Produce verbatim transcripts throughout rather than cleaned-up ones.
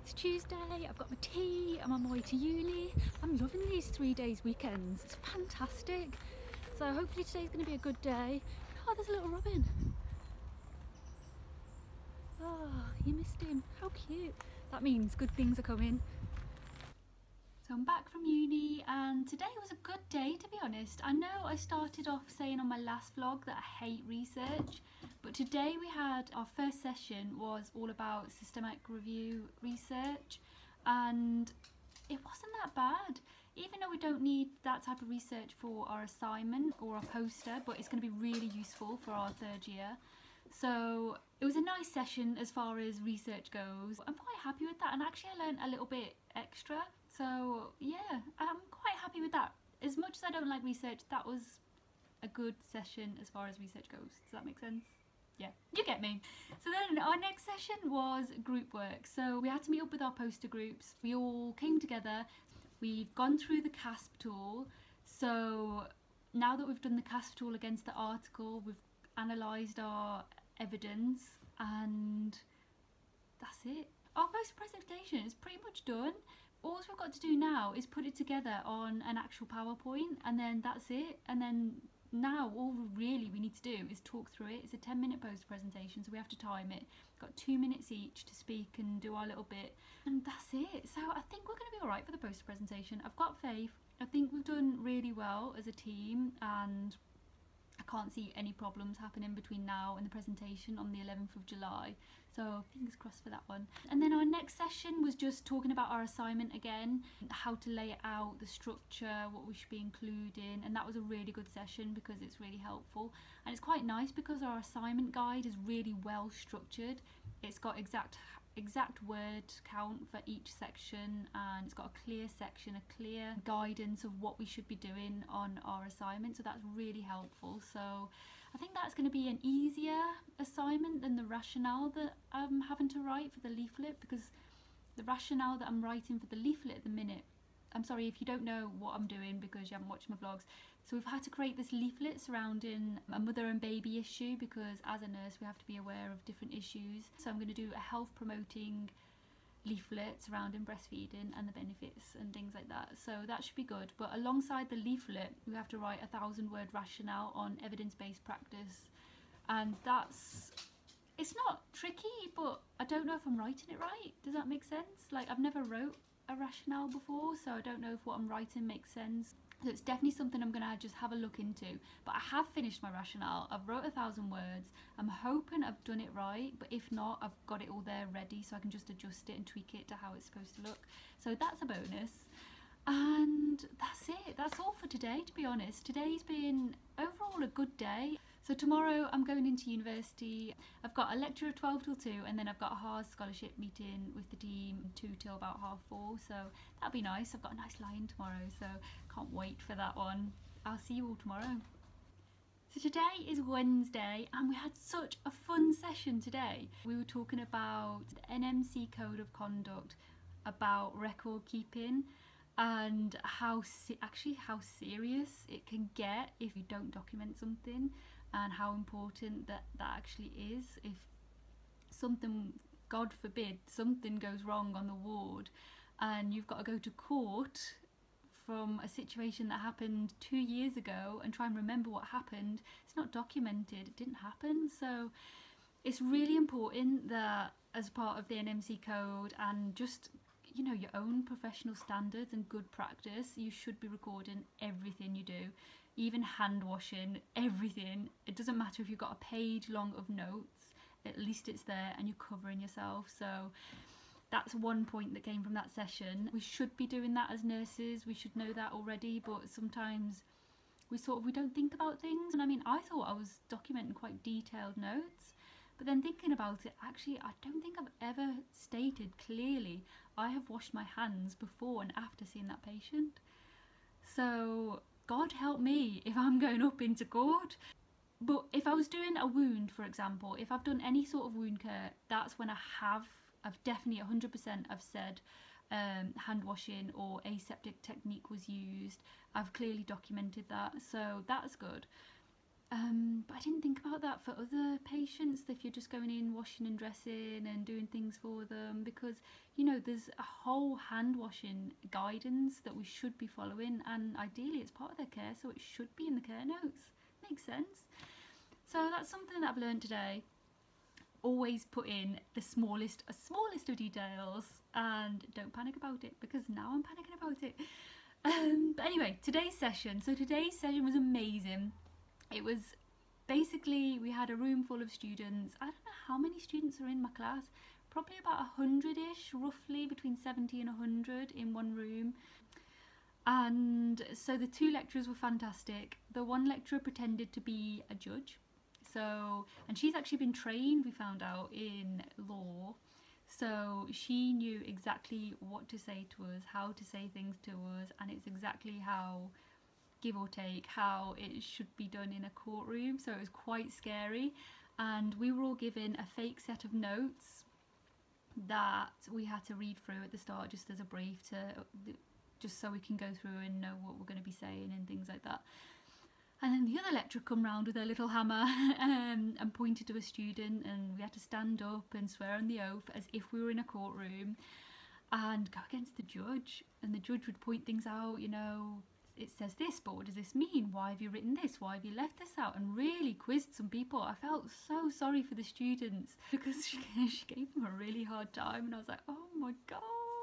It's Tuesday, I've got my tea, I'm on my way to uni. I'm loving these three days weekends, it's fantastic. So hopefully today's going to be a good day. Oh, there's a little robin. Oh, you missed him, how cute. That means good things are coming. So I'm back from uni and today was a good day, to be honest. I know I started off saying on my last vlog that I hate research, but today we had our first session was all about systematic review research, and it wasn't that bad. Even though we don't need that type of research for our assignment or our poster, but it's going to be really useful for our third year. So it was a nice session as far as research goes. I'm quite happy with that, and actually I learned a little bit extra. So yeah, I'm quite happy with that. As much as I don't like research, that was a good session as far as research goes. Does that make sense? Yeah, you get me. So then our next session was group work. So we had to meet up with our poster groups. We all came together. We've gone through the CASP tool. So now that we've done the CASP tool against the article, we've analysed our evidence, and that's it. Our poster presentation is pretty much done. All we've got to do now is put it together on an actual PowerPoint, and then that's it. And then now all really we need to do is talk through it. It's a ten minute poster presentation, so we have to time it. We've got two minutes each to speak and do our little bit, and that's it. So I think we're going to be alright for the poster presentation. I've got faith. I think we've done really well as a team, and I can't see any problems happening between now and the presentation on the eleventh of July. So fingers crossed for that one. And then our next session was just talking about our assignment again, how to lay it out, the structure, what we should be including, and that was a really good session because it's really helpful. And it's quite nice because our assignment guide is really well structured. It's got exact exact word count for each section, and it's got a clear section, a clear guidance of what we should be doing on our assignment, so that's really helpful. So I think that's going to be an easier assignment than the rationale that I'm having to write for the leaflet, because the rationale that I'm writing for the leaflet at the minute, I'm sorry if you don't know what I'm doing because you haven't watched my vlogs. So we've had to create this leaflet surrounding a mother and baby issue, because as a nurse we have to be aware of different issues. So I'm going to do a health promoting leaflet surrounding breastfeeding and the benefits and things like that. So that should be good. But alongside the leaflet we have to write a thousand word rationale on evidence-based practice, and that's, it's not tricky, but I don't know if I'm writing it right. Does that make sense? Like, I've never wrote a rationale before, so I don't know if what I'm writing makes sense. So it's definitely something I'm gonna just have a look into. But I have finished my rationale. I've wrote a thousand words. I'm hoping I've done it right, but if not, I've got it all there ready, so I can just adjust it and tweak it to how it's supposed to look. So that's a bonus. And that's it. That's all for today, to be honest. Today's been overall a good day. So tomorrow I'm going into university. I've got a lecture at twelve till two, and then I've got a Haas scholarship meeting with the team two till about half four, so that'll be nice. I've got a nice line tomorrow, so can't wait for that one. I'll see you all tomorrow. So today is Wednesday, and we had such a fun session today. We were talking about the N M C Code of Conduct, about record keeping, and how actually how serious it can get if you don't document something, and how important that that actually is. If something, God forbid, something goes wrong on the ward and you've got to go to court from a situation that happened two years ago and try and remember what happened, it's not documented, it didn't happen. So it's really important that as part of the N M C code and just, you know, your own professional standards and good practice, you should be recording everything you do, even hand washing, everything. It doesn't matter if you've got a page long of notes, at least it's there and you're covering yourself. So that's one point that came from that session. We should be doing that as nurses, we should know that already, but sometimes we sort of, we don't think about things. And I mean, I thought I was documenting quite detailed notes, but then thinking about it, actually I don't think I've ever stated clearly I have washed my hands before and after seeing that patient. So God help me if I'm going up into court. But if I was doing a wound, for example, if I've done any sort of wound care, that's when I have, I've definitely one hundred percent I've said um, hand washing or aseptic technique was used. I've clearly documented that, so that's good. Um, but I didn't think about that for other patients, if you're just going in, washing and dressing and doing things for them, because, you know, there's a whole hand washing guidance that we should be following, and ideally it's part of their care, so it should be in the care notes. Makes sense. So that's something that I've learned today. Always put in the smallest, a smallest of details, and don't panic about it, because now I'm panicking about it. Um, but anyway, today's session. So today's session was amazing. It was basically, we had a room full of students. I don't know how many students are in my class, probably about a hundred-ish, roughly between seventy and a hundred in one room. And so the two lecturers were fantastic. The one lecturer pretended to be a judge. So, and she's actually been trained, we found out, in law. So she knew exactly what to say to us, how to say things to us, and it's exactly how, give or take, how it should be done in a courtroom. So it was quite scary, and we were all given a fake set of notes that we had to read through at the start, just as a brief, to just so we can go through and know what we're going to be saying and things like that. And then the other lecturer come round with her little hammer um, and pointed to a student, and we had to stand up and swear on the oath as if we were in a courtroom and go against the judge. And the judge would point things out, you know, it says this, but what does this mean? Why have you written this? Why have you left this out? And really quizzed some people. I felt so sorry for the students because she, she gave them a really hard time, and I was like, oh my God.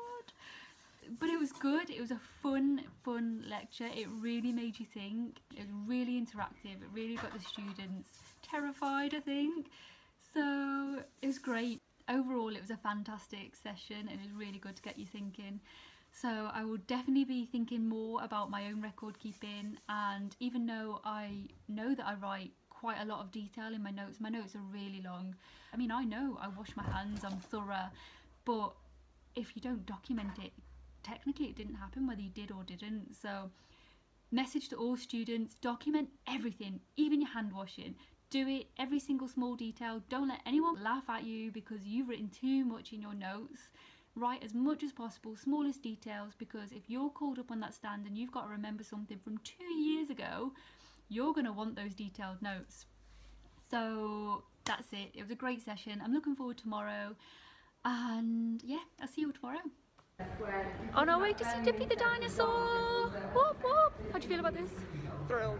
But it was good. It was a fun, fun lecture. It really made you think. It was really interactive. It really got the students terrified, I think. So it was great. Overall, it was a fantastic session, and it was really good to get you thinking. So I will definitely be thinking more about my own record keeping, and even though I know that I write quite a lot of detail in my notes, my notes are really long. I mean, I know I wash my hands, I'm thorough, but if you don't document it, technically it didn't happen whether you did or didn't. So message to all students, document everything, even your hand washing. Do it, every single small detail. Don't let anyone laugh at you because you've written too much in your notes. Write as much as possible, smallest details, because if you're called up on that stand and you've got to remember something from two years ago, you're going to want those detailed notes. So that's it. It was a great session. I'm looking forward to tomorrow, and yeah, I'll see you all tomorrow. On our way to see Dippy the dinosaur! Whoop whoop! How do you feel about this? Thrilled.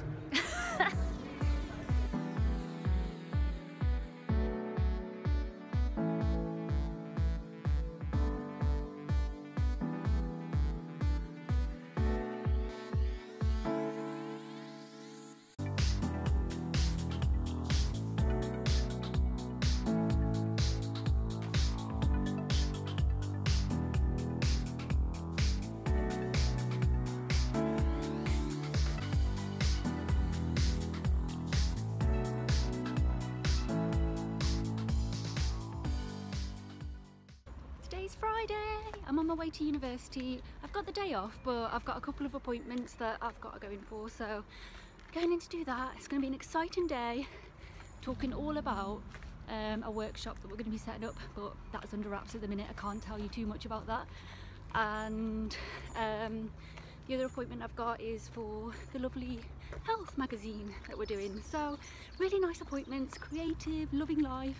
Today's Friday. I'm on my way to university. I've got the day off, but I've got a couple of appointments that I've got to go in for, so going in to do that. It's going to be an exciting day, talking all about um, a workshop that we're going to be setting up, but that's under wraps at the minute. I can't tell you too much about that. And um, the other appointment I've got is for the lovely health magazine that we're doing. So really nice appointments, creative, loving life.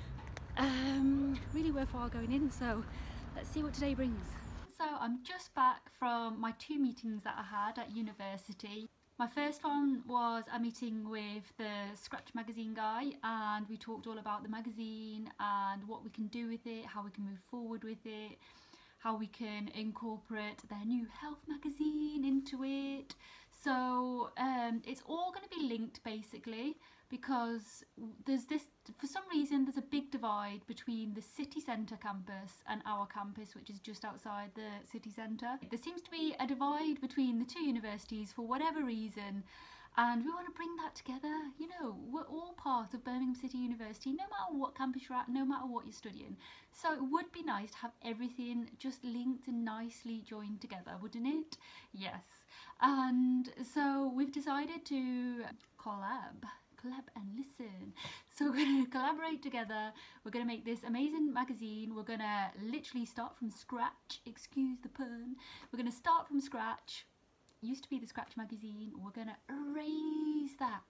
Um, really worthwhile going in, so let's see what today brings. So I'm just back from my two meetings that I had at university. My first one was a meeting with the Scratch magazine guy, and we talked all about the magazine and what we can do with it, how we can move forward with it, how we can incorporate their new health magazine into it. So um, it's all going to be linked basically, because there's this, for some reason there's a big divide between the city centre campus and our campus, which is just outside the city centre. There seems to be a divide between the two universities for whatever reason, and we want to bring that together. You know, we're all part of Birmingham City University, no matter what campus you're at, no matter what you're studying. So it would be nice to have everything just linked and nicely joined together, wouldn't it? Yes. And so we've decided to collab. collab and listen. So we're going to collaborate together. We're going to make this amazing magazine. We're going to literally start from scratch. Excuse the pun. We're going to start from scratch. It used to be the Scratch magazine. We're going to erase that.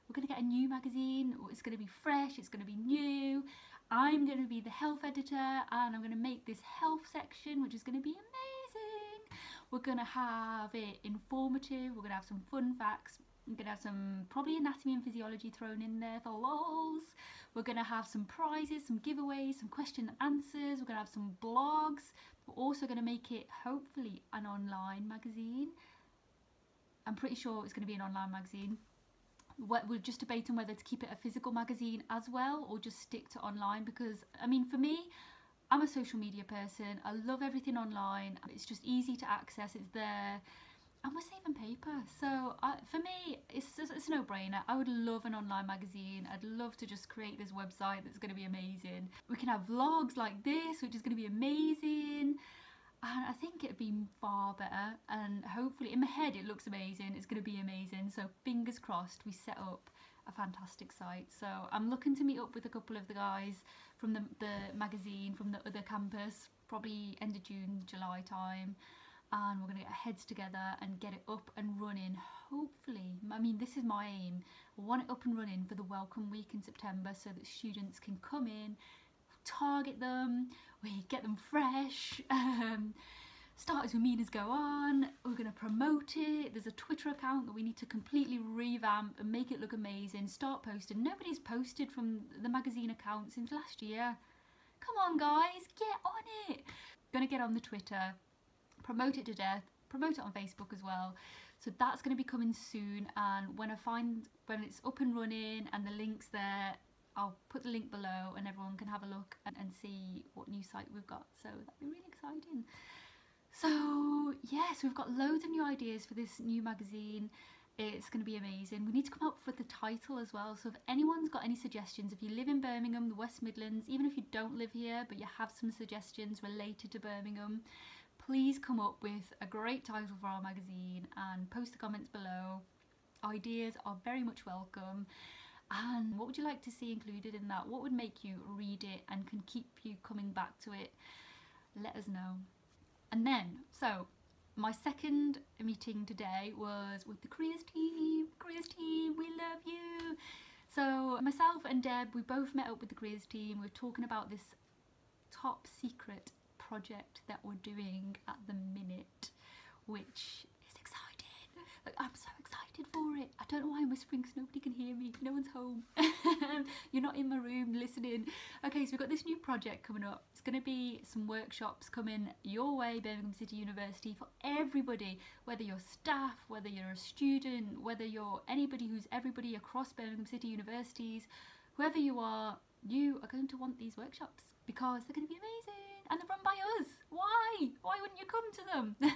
We're going to get a new magazine. It's going to be fresh, it's going to be new. I'm going to be the health editor, and I'm going to make this health section, which is going to be amazing. We're going to have it informative, we're going to have some fun facts, we're going to have some probably anatomy and physiology thrown in there for lols. We're going to have some prizes, some giveaways, some question and answers. We're going to have some blogs. We're also going to make it hopefully an online magazine. I'm pretty sure it's going to be an online magazine. We're just debating whether to keep it a physical magazine as well or just stick to online, because I mean, for me, I'm a social media person. I love everything online. It's just easy to access, it's there, and we're saving paper. So I, for me, it's just, it's a no-brainer. I would love an online magazine. I'd love to just create this website that's going to be amazing. We can have vlogs like this, which is going to be amazing. And I think it'd be far better, and hopefully in my head it looks amazing. It's going to be amazing, so fingers crossed we set up a fantastic site. So I'm looking to meet up with a couple of the guys from the, the magazine from the other campus, probably end of June, July time, and we're going to get our heads together and get it up and running, hopefully. I mean, this is my aim. I want it up and running for the welcome week in September so that students can come in, target them, we get them fresh, um, starters with meaners go on, we're going to promote it, there's a Twitter account that we need to completely revamp and make it look amazing, start posting. Nobody's posted from the magazine account since last year. Come on guys, get on it. Gonna get on the Twitter, promote it to death, promote it on Facebook as well. So that's going to be coming soon, and when I find, when it's up and running and the link's there, I'll put the link below and everyone can have a look and, and see what new site we've got. So that'd be really exciting. So yes, we've got loads of new ideas for this new magazine. It's going to be amazing. We need to come up with the title as well. So if anyone's got any suggestions, if you live in Birmingham, the West Midlands, even if you don't live here but you have some suggestions related to Birmingham, please come up with a great title for our magazine and post the comments below. Ideas are very much welcome. And what would you like to see included in that? What would make you read it and can keep you coming back to it? Let us know. And then, so my second meeting today was with the careers team. Careers team, we love you. So myself and Deb, we both met up with the careers team. We're talking about this top secret project that we're doing at the minute, which is exciting. Like, I'm so excited for it. I don't know why I'm whispering because nobody can hear me. No one's home. You're not in my room listening. Okay, so we've got this new project coming up. It's going to be some workshops coming your way, Birmingham City University, for everybody, whether you're staff, whether you're a student, whether you're anybody who's everybody across Birmingham City Universities, whoever you are, you are going to want these workshops because they're going to be amazing and they're run by us. Why? Why wouldn't you come to them?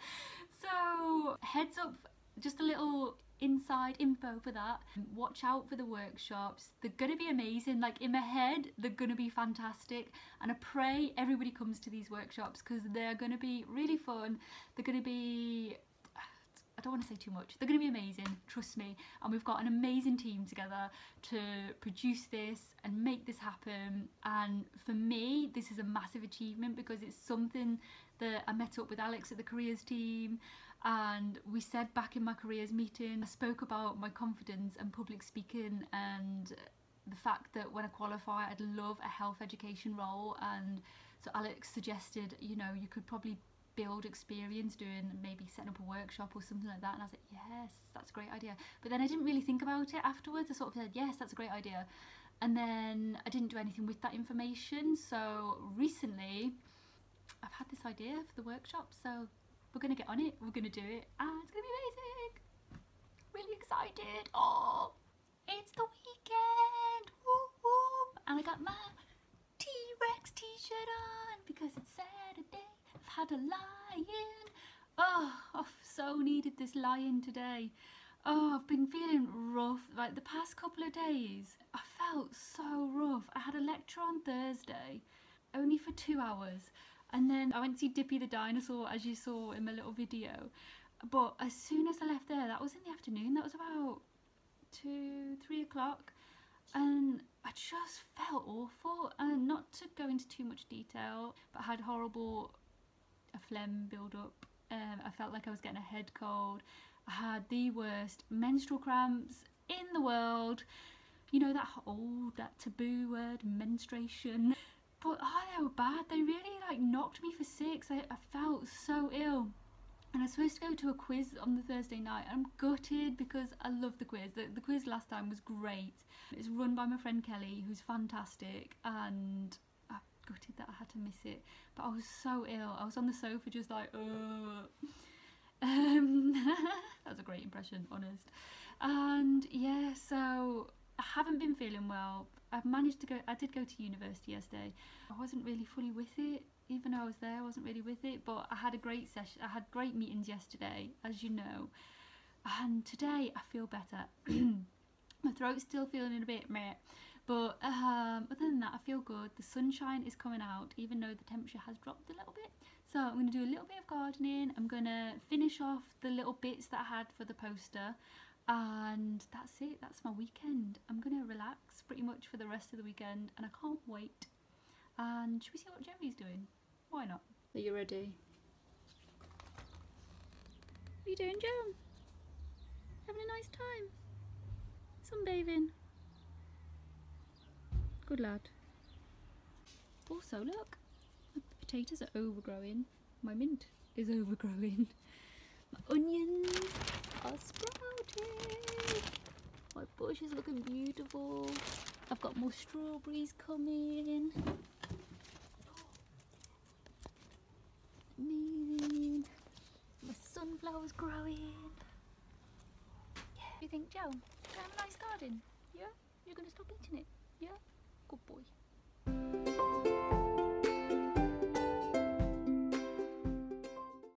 So heads up, just a little inside info for that. Watch out for the workshops. They're gonna be amazing. Like, in my head, they're gonna be fantastic, and I pray everybody comes to these workshops because they're gonna be really fun. They're gonna be, I don't want to say too much, they're gonna be amazing, trust me. And we've got an amazing team together to produce this and make this happen. And for me, this is a massive achievement because it's something that I met up with Alex at the careers team, and we said back in my careers meeting, I spoke about my confidence and public speaking and the fact that when I qualify I'd love a health education role. And so Alex suggested, you know, you could probably build experience doing maybe setting up a workshop or something like that, and I was like, yes, that's a great idea. But then I didn't really think about it afterwards. I sort of said, yes, that's a great idea, and then I didn't do anything with that information. So recently I've had this idea for the workshop, so we're gonna get on it, we're gonna do it, and it's gonna be amazing. Really excited. Oh, it's the weekend. Woo woo. And I got my T-Rex t-shirt on because it's Saturday. I've had a lion. Oh, I've so needed this lion today. Oh, I've been feeling rough like the past couple of days. I felt so rough. I had a lecture on Thursday, only for two hours. And then I went to see Dippy the dinosaur, as you saw in my little video. But as soon as I left there, that was in the afternoon, that was about two, three o'clock. And I just felt awful. And not to go into too much detail, but I had horrible a phlegm build up. Um, I felt like I was getting a head cold. I had the worst menstrual cramps. in the world. You know, that old, that taboo word, menstruation. But oh, they were bad. They really like knocked me for six. I, I felt so ill. And I was supposed to go to a quiz on the Thursday night. I'm gutted because I love the quiz. The, the quiz last time was great. It's run by my friend Kelly, who's fantastic, and I'm gutted that I had to miss it. But I was so ill. I was on the sofa just like, ugh. Um, that was a great impression, honest. And yeah, so I haven't been feeling well. I've managed to go, I did go to university yesterday. I wasn't really fully with it. Even though I was there, I wasn't really with it, but I had a great session. I had great meetings yesterday, as you know, and today I feel better. My throat's still feeling a bit meh, but um, other than that, I feel good. The sunshine is coming out, even though the temperature has dropped a little bit. So I'm going to do a little bit of gardening. I'm going to finish off the little bits that I had for the poster, and that's it. That's my weekend. I'm going to relax pretty much for the rest of the weekend, and I can't wait. And should we see what Joey's doing? Why not? Are you ready? What are you doing, Joe? Having a nice time? Sunbathing? Good lad. Also, look, my potatoes are overgrowing. My mint is overgrowing. My onions are sprouting. My bush is looking beautiful. I've got more strawberries coming. Amazing. My sunflower's growing. Yeah. What do you think, Joe? Can I have a nice garden? Yeah? You're gonna stop eating it? Yeah? Good boy.